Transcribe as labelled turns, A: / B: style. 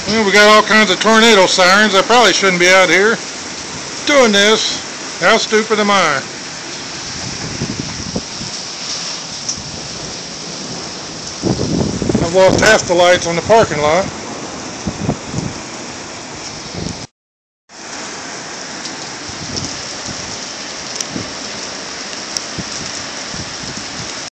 A: Well, we got all kinds of tornado sirens. I probably shouldn't be out here doing this. How stupid am I? I've lost half the lights on the parking lot.